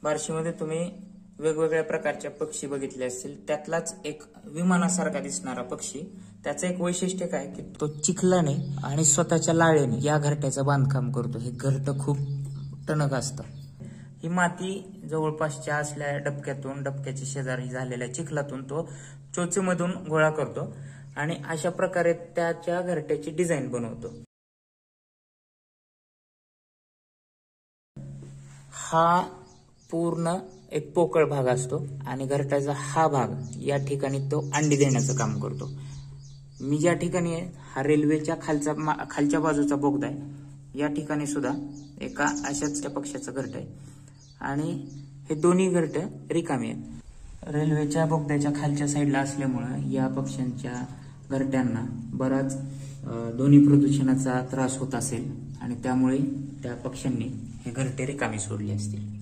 बार्शीमध्ये तुम्ही वेगवेगळ्या प्रकारच्या पक्षी बघितले असतील, त्यातलाच एक विमानासारखा दिसणारा पक्षी. त्याचं एक वैशिष्ट्य काय की तो चिखलाने आणि स्वतःच्या लाळेने या घरट्याचं बांधकाम करतो. हे घरटं खूप टणक असतं. ही माती जवळपासच्या असल्या डबक्याच्या शेजारी झालेल्या चिखलातून तो चोचीमधून गोळा करतो आणि अशा प्रकारे त्याच्या घरट्याची डिझाईन बनवतो. हा पूर्ण एक पोकळ भाग असतो आणि घरट्याचा हा भाग या ठिकाणी तो अंडी देण्याचं काम करतो. मी ज्या ठिकाणी आहे हा रेल्वेच्या खालच्या बाजूचा बोगदा आहे. या ठिकाणी सुद्धा एका अशाच त्या पक्ष्याचं घरटं आहे आणि हे दोन्ही घरटं रिकामी आहेत. रेल्वेच्या बोगद्याच्या खालच्या साईडला असल्यामुळं या पक्ष्यांच्या घरट्यांना बराच ध्वनी प्रदूषणाचा त्रास होत असेल आणि त्यामुळे त्या पक्ष्यांनी हे घरटे रिकामी सोडली असतील.